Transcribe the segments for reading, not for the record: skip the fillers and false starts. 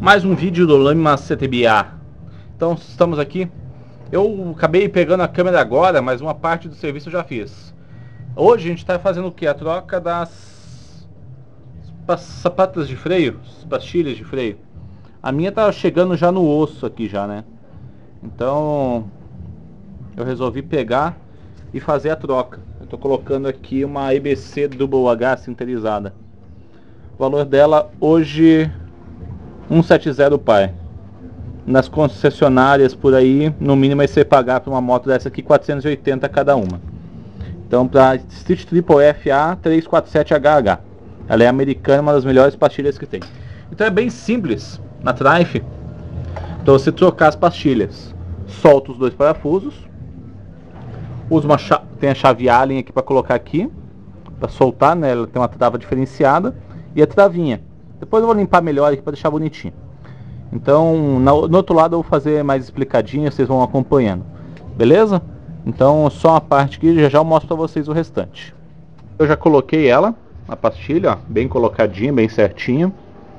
mais um vídeo do Lama CTBA. Então estamos aqui. Eu acabei pegando a câmera agora, mas uma parte do serviço eu já fiz. Hoje a gente está fazendo o que? A troca das sapatas de freio, pastilhas de freio. A minha tá chegando já no osso aqui já, né? Então eu resolvi pegar e fazer a troca. Eu tô colocando aqui uma EBC Double H sinterizada. O valor dela hoje 170 par. Nas concessionárias por aí, no mínimo vai ser pagar para uma moto dessa aqui 480 cada uma. Então para Street Triple FA 347HH, ela é americana, uma das melhores pastilhas que tem. Então é bem simples na Trife. Então você trocar as pastilhas, solta os dois parafusos, usa uma tem a chave Allen aqui para colocar aqui, para soltar, né? Ela tem uma trava diferenciada e a travinha. Depois eu vou limpar melhor aqui para deixar bonitinho. Então no outro lado eu vou fazer mais explicadinho, vocês vão acompanhando, beleza? Então só uma parte aqui, já eu mostro para vocês o restante. Eu já coloquei ela, a pastilha, ó, bem colocadinha, bem certinho.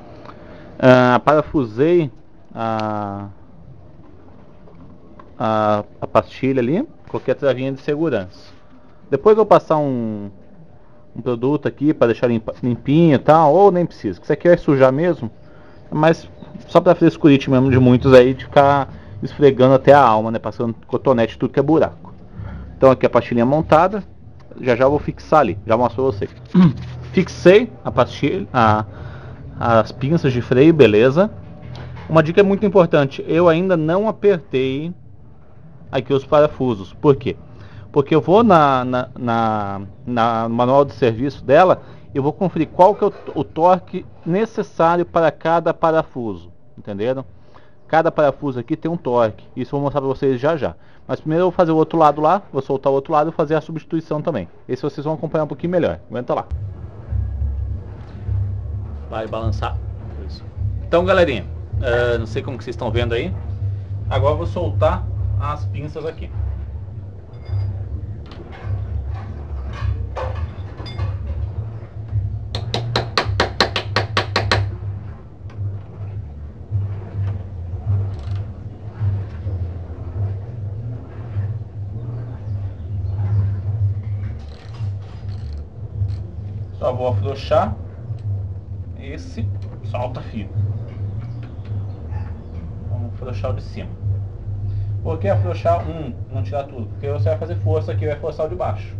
Parafusei a pastilha ali, coloquei a travinha de segurança. Depois eu vou passar um produto aqui para deixar limpinho e tal, ou nem precisa, que isso aqui vai sujar mesmo, mas só para frescurite mesmo de muitos aí, de ficar esfregando até a alma, né, passando cotonete tudo que é buraco. Então aqui a pastilhinha montada, já vou fixar ali, já mostro pra vocês. Fixei a pastilha, as pinças de freio, beleza. Uma dica muito importante, eu ainda não apertei aqui os parafusos. Por quê? Porque eu vou no manual de serviço dela, eu vou conferir qual que é o torque necessário para cada parafuso, entenderam? Cada parafuso aqui tem um torque, isso eu vou mostrar para vocês já. Mas primeiro eu vou fazer o outro lado lá, vou soltar o outro lado e fazer a substituição também. Esse vocês vão acompanhar um pouquinho melhor, aguenta lá. Vai balançar. Isso. Então galerinha, não sei como que vocês estão vendo aí. Agora eu vou soltar as pinças aqui. Só vou afrouxar esse solta-fio. Vamos afrouxar o de cima. Por que afrouxar não tirar tudo? Porque você vai fazer força aqui, vai forçar o de baixo.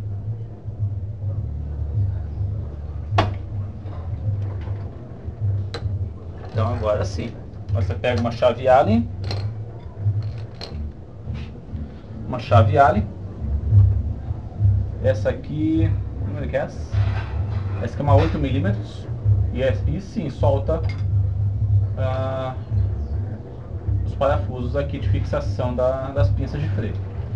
Então agora sim, você pega uma chave Allen, essa aqui, como é que é essa? Essa aqui é uma 8mm e sim solta os parafusos aqui de fixação das pinças de freio.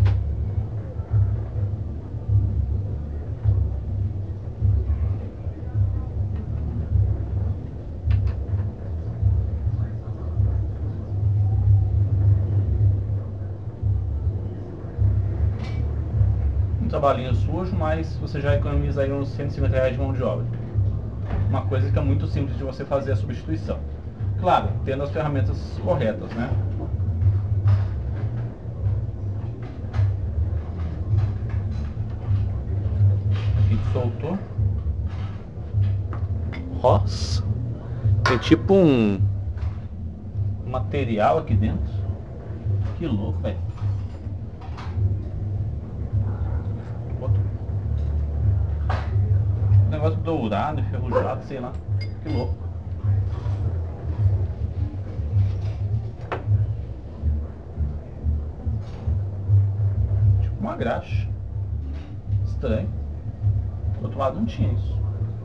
Trabalhinho sujo, mas você já economiza aí uns 150 reais de mão de obra. Uma coisa que é muito simples de você fazer a substituição. Claro, tendo as ferramentas corretas, né? Aqui soltou. Nossa! Tem tipo um material aqui dentro. Que louco, velho. Negócio dourado, enferrujado, sei lá. Que louco. Tipo uma graxa. Estranho. Do outro lado não tinha isso.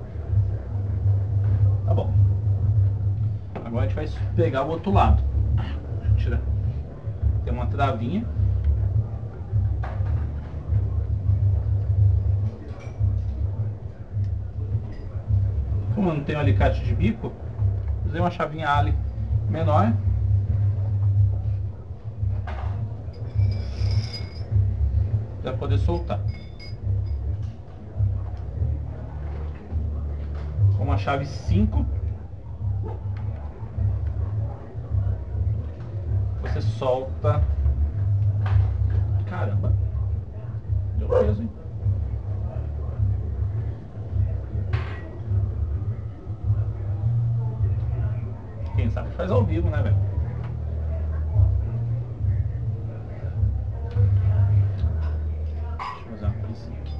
Tá bom. Agora a gente vai pegar o outro lado. Deixa eu tirar. Tem uma travinha. Como eu não tenho alicate de bico, usei uma chavinha Allen menor. Para poder soltar. Com uma chave 5. você solta. Caramba, deu peso, hein? Quem sabe faz ao vivo, né, velho? Deixa eu fazer uma coisa aqui.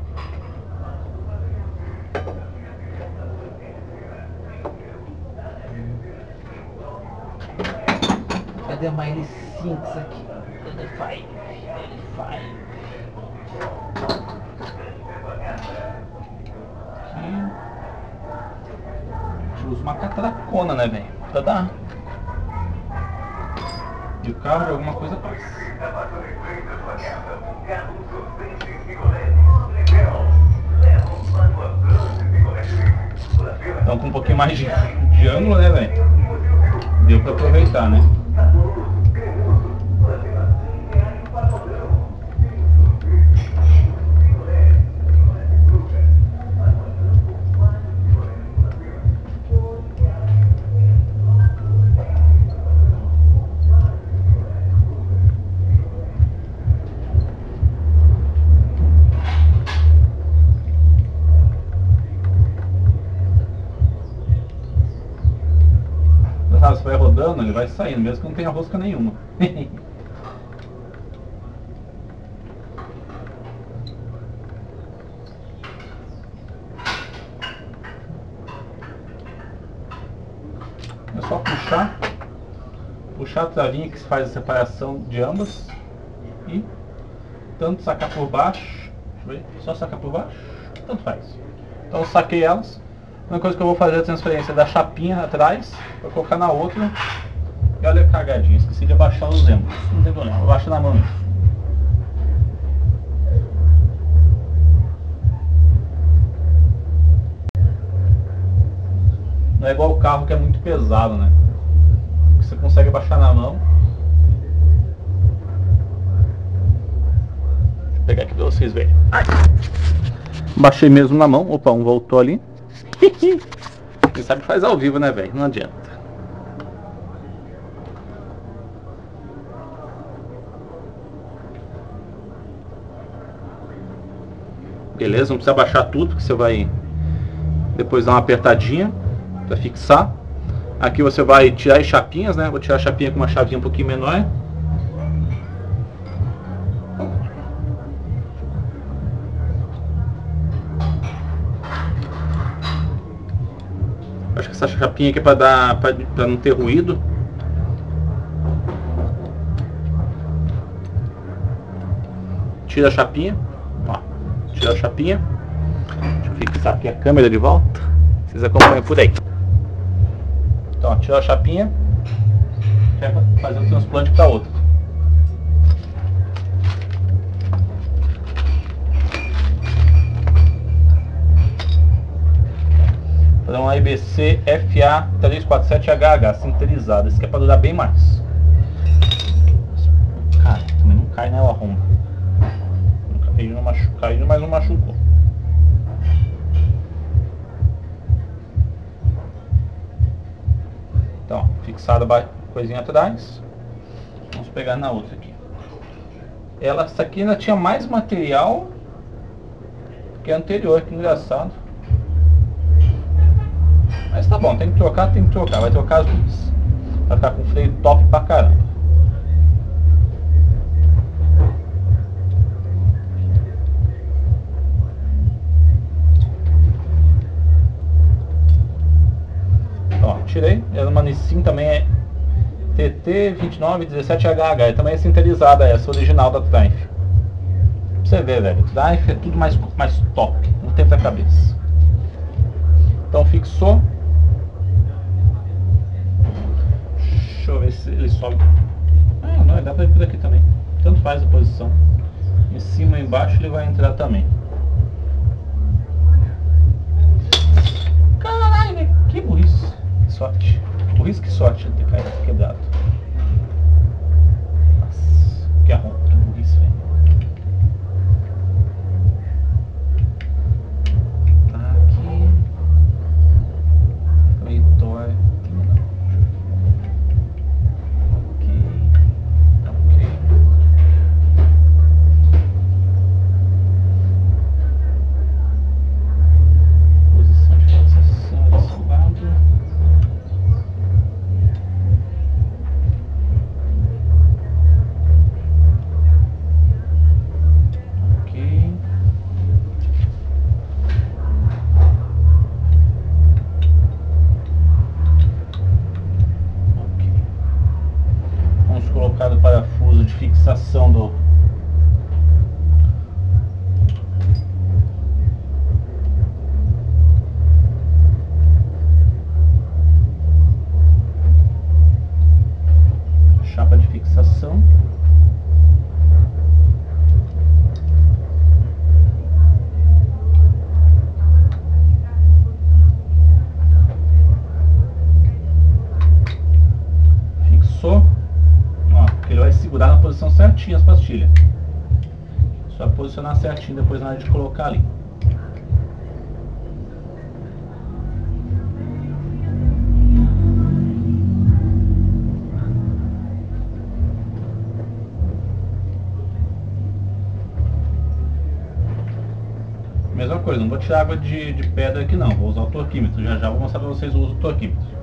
Cadê a Miley Sinks aqui? L5. Aqui. A gente usa uma catracona, né, velho? Pra dar. E o carro de alguma coisa passa. Então com um pouquinho mais de ângulo, né, velho? Deu pra aproveitar, né? Você vai rodando, ele vai saindo, mesmo que não tenha rosca nenhuma. É só puxar a travinha que faz a separação de ambas e tanto sacar por baixo, deixa eu ver, só sacar por baixo, tanto faz. Então eu saquei elas. Uma coisa que eu vou fazer é a transferência da chapinha atrás, para colocar na outra. E olha a cagadinha, esqueci de abaixar os êmbolos. Não tem problema, abaixa na mão. Não é igual o carro que é muito pesado, né? Você consegue abaixar na mão. Deixa eu pegar aqui para vocês verem. Ai. Baixei mesmo na mão. Opa, um voltou ali. Quem sabe faz ao vivo, né, velho? Não adianta. Beleza, não precisa baixar tudo, porque você vai depois dar uma apertadinha para fixar. Aqui você vai tirar as chapinhas, né? Vou tirar a chapinha com uma chavinha um pouquinho menor. Acho que essa chapinha aqui é para não ter ruído. Tira a chapinha. Ó, tira a chapinha. Deixa eu fixar aqui a câmera de volta. Vocês acompanham por aí. Então, ó, tira a chapinha. Vai fazer o transplante para outra. Para um IBC FA347HH sinterizado. Esse aqui é para durar bem mais. Cara, também não cai, né, o arromba. Caiu, mas não machucou. Então, ó, fixada a coisinha atrás. Vamos pegar na outra aqui. Essa aqui ainda tinha mais material que a anterior, que engraçado. Mas tá bom, tem que trocar, vai trocar as duas. Vai ficar com freio top pra caramba. Ó, tirei, era uma Nissin também, é TT2917HH, também é sinterizada essa, original da Triumph. Pra você ver, velho, Triumph é tudo mais top, não tem pra cabeça. Então fixou. Deixa eu ver se ele sobe. Ah, não, dá pra ir por aqui também. Tanto faz a posição. Em cima e embaixo ele vai entrar também. Caralho, que burrice. Que sorte. Burrice, que sorte de ter caído quebrado. Nossa, que arrombo, que burrice, velho. Tá aqui. Leitor. Aqui. novo. Chapa de fixação. Fixou. Ó, ele vai segurar na posição certinha as pastilhas. Só posicionar certinho depois na hora de colocar ali. Mesma coisa, não vou tirar água de pedra aqui não, vou usar o torquímetro. Já já vou mostrar para vocês o uso do torquímetro.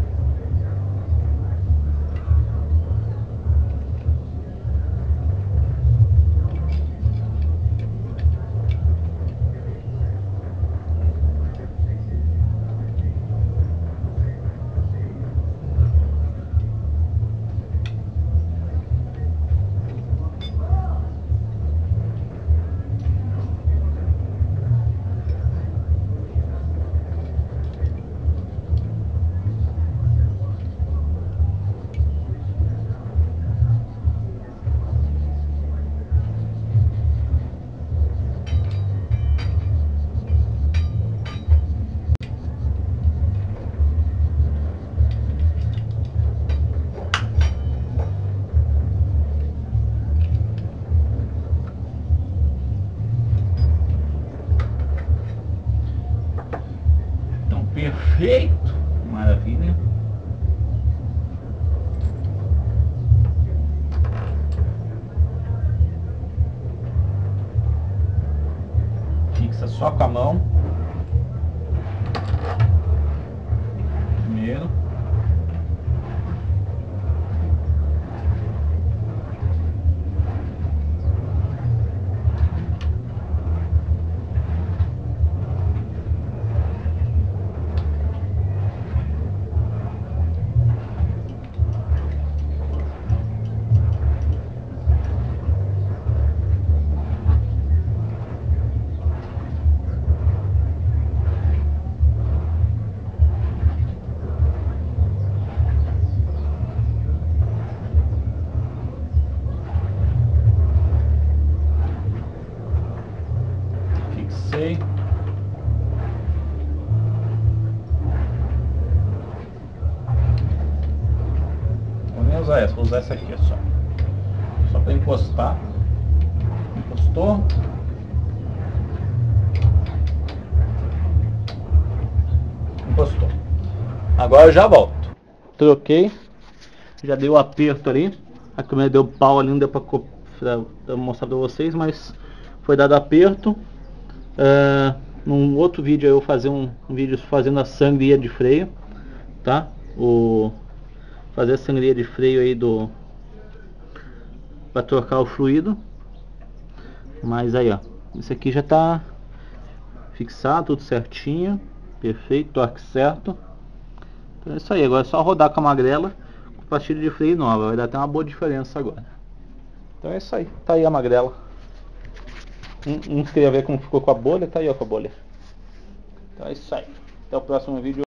Perfeito, maravilha. Fixa só com a mão. Primeiro. Fixei. Vou nem usar essa, vou usar essa aqui só para encostar. Encostou. Encostou. Agora eu já volto. Troquei. Já dei o aperto ali. A câmera deu pau ali, não deu pra mostrar pra vocês, mas foi dado aperto. Num outro vídeo eu vou fazer um vídeo fazendo a sangria de freio, tá? Fazer a sangria de freio aí para trocar o fluido. Mas aí ó, isso aqui já tá fixado, tudo certinho, perfeito, torque certo. Então é isso aí, agora é só rodar com a magrela com pastilha de freio nova, vai dar até uma boa diferença agora. Então é isso aí, tá aí a magrela. Queria ver como ficou com a bolha, tá aí ó, com a bolha. Então é isso aí, até o próximo vídeo.